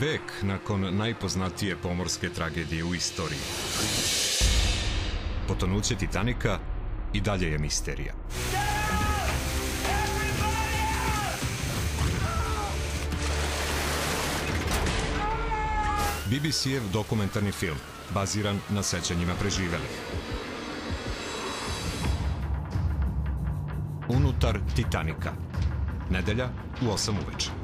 Vek nakon najpoznatije pomorske tragedije u istoriji. Potonuće Titanika i dalje je misterija. BBC-ev dokumentarni film, baziran na sećanjima preživelih. Unutar Titanika. Nedelja u 8 uveče.